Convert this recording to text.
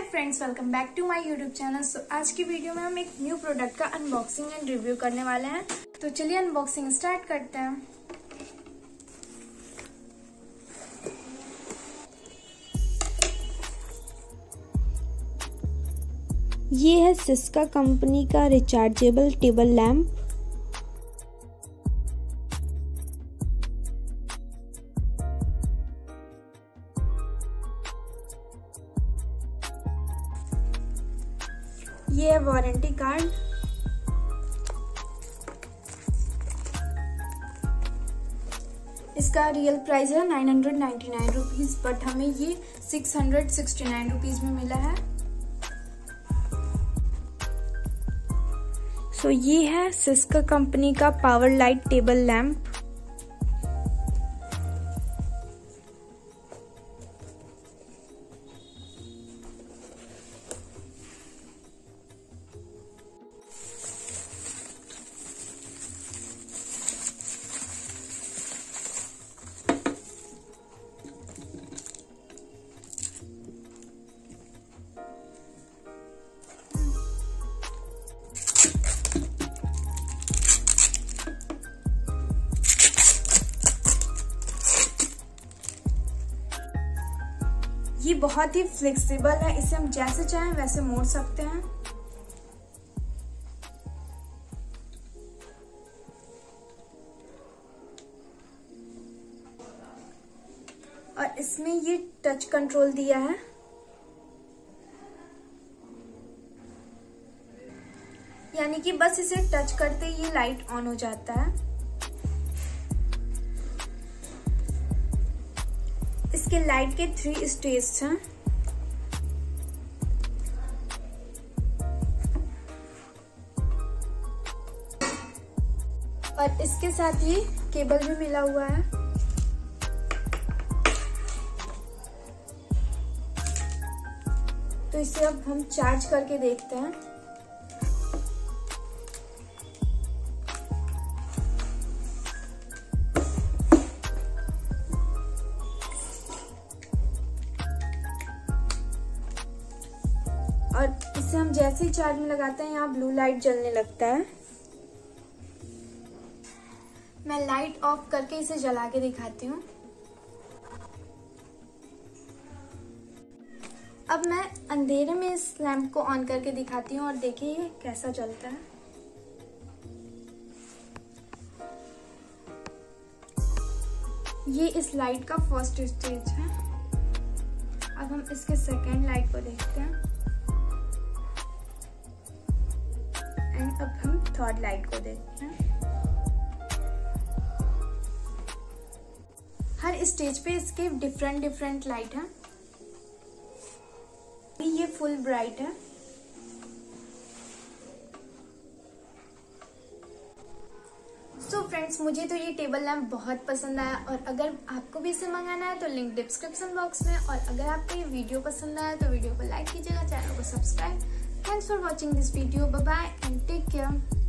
Hi friends, welcome back to my YouTube channel. So आज की video में हम एक न्यू प्रोडक्ट का अनबॉक्सिंग एंड रिव्यू करने वाले हैं। तो चलिए अनबॉक्सिंग स्टार्ट करते हैं। ये है सिस्का कंपनी का रिचार्जेबल टेबल लैंप। ये है वारंटी कार्ड। इसका रियल प्राइस है 999 रुपीज, बट हमें ये 669 रुपीज में मिला है। सो ये है सिस्का कंपनी का पावर लाइट टेबल लैंप। ये बहुत ही फ्लेक्सिबल है, इसे हम जैसे चाहें वैसे मोड़ सकते हैं। और इसमें ये टच कंट्रोल दिया है। यानी कि बस इसे टच करते ही ये लाइट ऑन हो जाता है। इसके लाइट के 3 स्टेज हैं। और इसके साथ ये केबल भी मिला हुआ है। तो इसे अब हम चार्ज करके देखते हैं। और इसे हम जैसे ही चार्ज में लगाते हैं यहाँ ब्लू लाइट जलने लगता है। मैं लाइट ऑफ करके इसे जला के दिखाती हूँ। अब मैं अंधेरे में इस लैंप को ऑन करके दिखाती हूँ और देखिए ये कैसा चलता है। ये इस लाइट का फर्स्ट स्टेज है। अब हम इसके सेकेंड लाइट को देखते हैं। अब हम थर्ड लाइट को देखते हैं। हर स्टेज पे इसके डिफरेंट लाइट है। ये फुल ब्राइट है। सो फ्रेंड्स, मुझे तो ये टेबल लैंप बहुत पसंद आया। और अगर आपको भी इसे मंगाना है तो लिंक डिस्क्रिप्शन बॉक्स में। और अगर आपको ये वीडियो पसंद आया तो वीडियो को लाइक कीजिएगा, चैनल को subscribe. Thanks for watching this video. Bye bye and take care.